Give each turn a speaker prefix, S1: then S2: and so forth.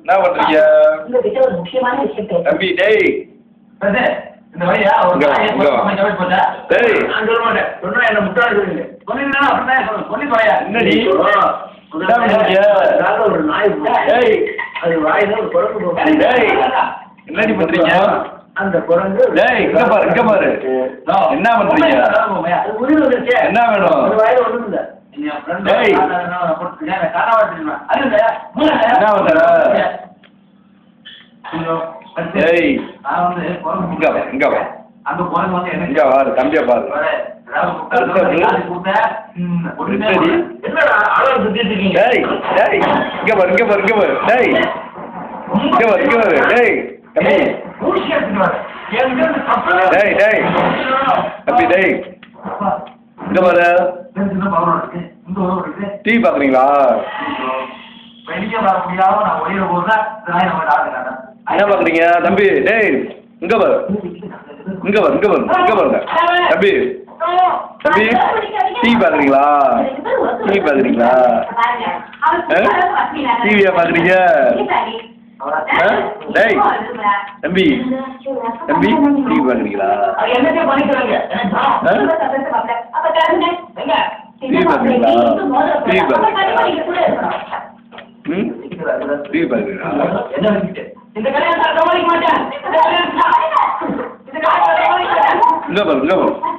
S1: என்ன பண்றீங்க? தம்பி டேய்
S2: இந்த வழியா ஒரு டேய்
S1: நான்
S2: சொல்ல மாட்டேன். சொன்னா என்ன முட்டாள் சொல்லுங்க. சொன்னீங்கன்னா அப்படிதான் சொல்லி போயா.
S1: என்னடி
S2: ஒரு நாய்
S1: டேய்
S2: அது வாயில ஒரு குரங்கு
S1: டேய் என்னடி பண்றீங்க?
S2: அந்த குரங்கு
S1: டேய் இங்க பாரு என்ன பண்றீங்க?
S2: அது உயிர் வந்துருச்சு.
S1: என்ன வேணும்?
S2: ஒரு வாயில ஒண்ணும் இல்ல.
S1: டேய் என்ன பண்ற? டேய் இங்க வா
S2: அந்த குரங்கு வந்து என்ன
S1: இங்க வா தம்பியா பாரு.
S2: என்னடா அளவு சுத்திட்டு இருக்கீங்க?
S1: டேய் டேய் இங்க பாரு டேய் இங்க பாரு டேய் தம்பி டேய் தம்பி டேய் இங்க பாரு டிவி பாக்குறீங்களா? என்ன பாக்குறீங்க தம்பி? டேய் இங்க பாரு பாருங்க தம்பி டிவி பாக்குறீங்களா? டிவியா பாக்குறீங்க? டேய் தம்பி டிவி பாக்குறீங்களா? டிவி பாக்குறீங்களா? டிவி பாக்குறீங்களா?
S2: இந்த கல்யாணம் சமாளிக்க மாட்டேன்.
S1: இங்க பாரு